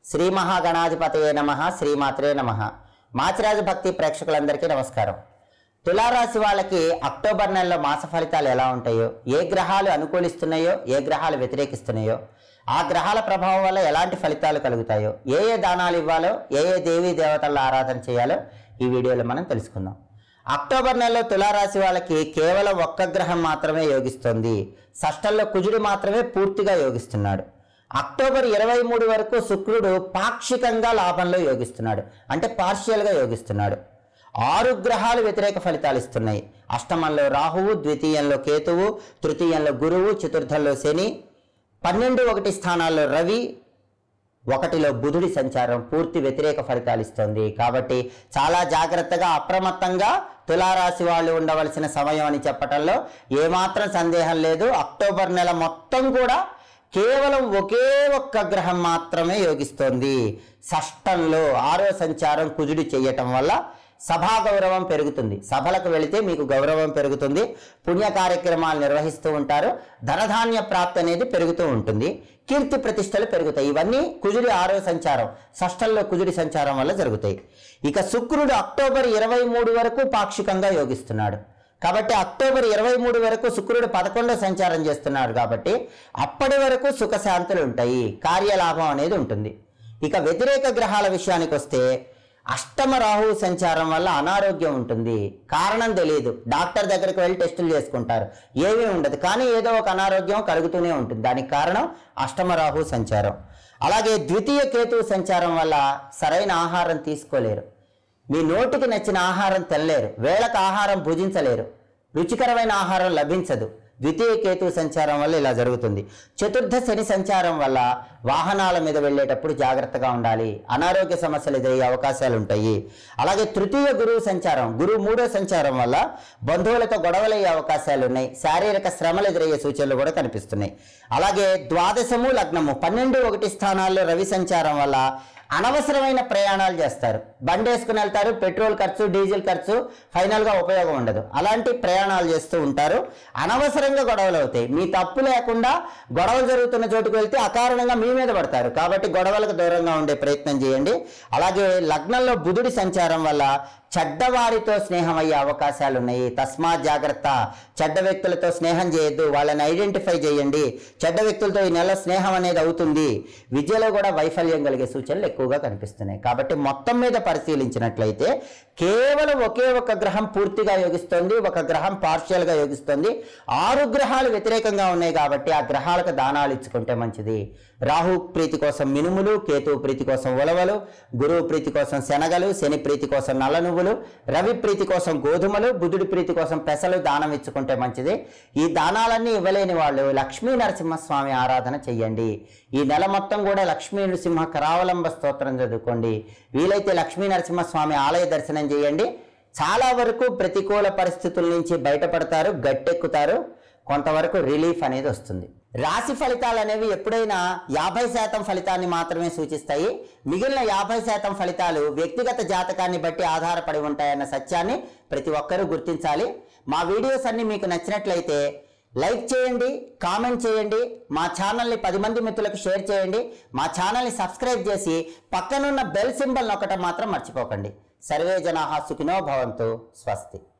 శ్రీ మహాగణాధిపతయే నమః శ్రీమాత్రే నమః మాచిరాజు భక్తి ప్రేక్షకులందరికీ నమస్కారం। తులారాశి వాళ్ళకి అక్టోబర్ నెలలో మాస ఫలితాలు ఎలా ఉంటాయో, ఏ గ్రహాలు అనుకూలిస్తున్నాయో, ఏ గ్రహాలు వ్యతిరేకిస్తున్నాయో, ఆ గ్రహాల ప్రభావం వల్ల ఎలాంటి ఫలితాలు కలుగుతాయో, ఏ దానాలు ఇవ్వాలో, ఏ దేవీ దేవతల ఆరాధన చేయాలో ఈ వీడియోలో మనం తెలుసుకుందాం। అక్టోబర్ నెలలో తులారాశి వాళ్ళకి కేవలం ఒక్క గ్రహం మాత్రమే యోగిస్తుంది। షష్టంలో కుజుడు మాత్రమే పూర్తిగా యోగిస్తున్నాడు। అక్టోబర్ 23 వరకు శుక్రుడు పాక్షికంగా లాభంలో యోగిస్తున్నాడు, అంటే పార్షియల్గా యోగిస్తున్నాడు। 6 గ్రహాలు వ్యతిరేక ఫలితాలు ఇస్తున్నాయి। అష్టమంలో రాహువు, ద్వితీయంలో కేతువు, తృతీయంలో గురువు, చతుర్థంలో శని, 12-1 స్థానాల్లో రవి, 1లో బుధుడి సంచారం పూర్తి వ్యతిరేక ఫలితాలు ఇస్తుంది। కాబట్టి చాలా జాగ్రత్తగా అప్రమత్తంగా తులారాశి వాళ్ళు ఉండవలసిన సమయం అని చెప్పటంలో ఏమాత్రం సందేహం లేదు। అక్టోబర్ నెల మొత్తం కూడా కేవలం ఒకే ఒక్క గ్రహం మాత్రమే యోగిస్తోంది। షష్టంలో 6వ సంచారం కుజుడు చేయటం వల్ల సభా గౌరవం పెరుగుతుంది। సభలకు వెళితే మీకు గౌరవం పెరుగుతుంది, పుణ్య కార్యక్రమాలు నిర్వహిస్తూ ఉంటారు, ధనధాన్య ప్రాప్తి అనేది పెరుగుతూ ఉంటుంది, కీర్తి ప్రతిష్టలు పెరుగుతాయి। ఇవన్నీ కుజుడి 6వ సంచారం, షష్టంలో కుజుడి సంచారం వల్ల జరుగుతాయి। ఇక శుక్రుడు అక్టోబర్ 23 వరకు పాక్షికంగా యోగిస్తున్నాడు। కాబట్టి అక్టోబర్ 23 వరకు శుక్రుడు 11వ సంచారం చేస్తున్నాడు, కాబట్టి అప్పటి వరకు సుఖశాంతులు ఉంటాయి, కార్యలాభం అనేది ఉంటుంది। ఇక వ్యతిరేక గ్రహాల విషయానికి వస్తే అష్టమ రాహు సంచారం వల్ల అనారోగ్యం ఉంటుంది, కారణం తెలియదు, డాక్టర్ దగ్గరికి వెళ్ళి టెస్టులు చేసుకుంటారు, ఏమీ ఉండదు, కానీ ఏదో ఒక అనారోగ్యం కలుగుతూనే ఉంటుంది, దానికి కారణం అష్టమ రాహు సంచారం। అలాగే ద్వితీయ కేతు సంచారం వల్ల సరైన ఆహారం తీసుకోలేరు, మీ నోటికి నచ్చిన ఆహారం తినలేరు, వేళకు ఆహారం భుజించలేరు, రుచికరమైన ఆహారం లభించదు। ద్వితీయ కేతు సంచారం వల్ల ఇలా జరుగుతుంది। చతుర్థ శని సంచారం వల్ల వాహనాల మీద వెళ్ళేటప్పుడు జాగ్రత్తగా ఉండాలి, అనారోగ్య సమస్యలు ఎదురయ్యే అవకాశాలు ఉంటాయి। అలాగే తృతీయ గురువు సంచారం, గురువు 3వ సంచారం వల్ల బంధువులతో గొడవలయ్యే అవకాశాలు ఉన్నాయి, శారీరక శ్రమలు ఎదురయ్యే సూచనలు కూడా కనిపిస్తున్నాయి। అలాగే ద్వాదశము లగ్నము 12-1 స్థానాల్లో రవి సంచారం వల్ల అనవసరమైన ప్రయాణాలు చేస్తారు, బండి వేసుకుని వెళ్తారు, పెట్రోల్ ఖర్చు, డీజిల్ ఖర్చు, ఫైనల్గా ఉపయోగం ఉండదు, అలాంటి ప్రయాణాలు చేస్తూ ఉంటారు, అనవసరంగా గొడవలు అవుతాయి, మీ తప్పు లేకుండా గొడవలు జరుగుతున్న చోటుకు వెళ్తే అకారణంగా మీ మీద పడతారు, కాబట్టి గొడవలకు దూరంగా ఉండే ప్రయత్నం చేయండి। అలాగే లగ్నంలో బుధుడి సంచారం వల్ల చెడ్డవారితో స్నేహం అయ్యే అవకాశాలు ఉన్నాయి, తస్మాత్ జాగ్రత్త, చెడ్డ వ్యక్తులతో స్నేహం చేయొద్దు, వాళ్ళని ఐడెంటిఫై చేయండి, చెడ్డ వ్యక్తులతో ఈ నెల స్నేహం అనేది అవుతుంది। విద్యలో కూడా వైఫల్యం కలిగే సూచనలు ఎక్కువగా కనిపిస్తున్నాయి। కాబట్టి మొత్తం మీద పరిశీలించినట్లయితే కేవలం ఒకే ఒక గ్రహం పూర్తిగా యోగిస్తుంది, ఒక గ్రహం పార్షియల్గా యోగిస్తుంది, 6 గ్రహాలు వ్యతిరేకంగా ఉన్నాయి, కాబట్టి ఆ గ్రహాలకు దానాలు ఇచ్చుకుంటే మంచిది। రాహు ప్రీతి కోసం మినుములు, కేతు ప్రీతి కోసం ఉలవలు, గురువు ప్రీతి కోసం శనగలు, శని ప్రీతి కోసం నల్ల నువ్వులు, రవి ప్రీతి కోసం గోధుమలు, బుధుడి ప్రీతి కోసం పెసలు దానం ఇచ్చుకుంటే మంచిది। ఈ దానాలన్నీ ఇవ్వలేని వాళ్ళు లక్ష్మీ నరసింహస్వామి ఆరాధన చెయ్యండి। ఈ నెల మొత్తం కూడా లక్ష్మీ నరసింహ కరావలంబ స్తోత్రం చదువుకోండి, వీలైతే లక్ష్మీ నరసింహస్వామి ఆలయ దర్శనం చేయండి, చాలా వరకు ప్రతికూల పరిస్థితుల నుంచి బయటపడతారు, గట్టెక్కుతారు, కొంతవరకు రిలీఫ్ అనేది వస్తుంది। రాశి ఫలితాలు అనేవి ఎప్పుడైనా 50% ఫలితాన్ని మాత్రమే సూచిస్తాయి, మిగిలిన 50% ఫలితాలు వ్యక్తిగత జాతకాన్ని బట్టి ఆధారపడి ఉంటాయన్న సత్యాన్ని ప్రతి ఒక్కరూ గుర్తించాలి। మా వీడియోస్ అన్ని మీకు నచ్చినట్లయితే లైక్ చేయండి, కామెంట్ చేయండి, మా ఛానల్ని 10 మంది మిత్రులకు షేర్ చేయండి, మా ఛానల్ని సబ్స్క్రైబ్ చేసి పక్కనున్న బెల్ సింబల్ నొక్కటం మాత్రం మర్చిపోకండి। సర్వే జనాః సుఖినో భవంతు, స్వస్తి।